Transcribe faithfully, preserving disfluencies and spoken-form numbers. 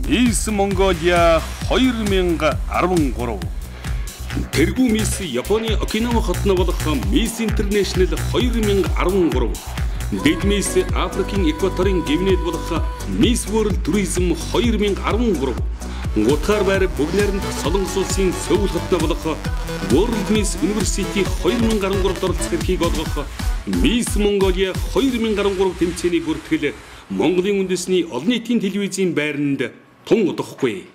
Miss Mongolia хоёр мянга арван гурав. Тэргүй Miss Японы Окинава хотно болох Miss International хоёр мянга арван гурав. Дэд Miss Африкийн Экваторын гивнэд болох Miss World Tourism хоёр мянга арван гурав. Гутгаар байр бүгд найрамд Солонгос улсын Сөүл хотно болох World Miss University хоёр мянга арван гурав оролцох эрхийг олгох Miss Mongolia хоёр мянга арван гурав тэмцээний бүртгэл Монголын үндэсний олон нийтийн телевизийн байранд тун удахгүй.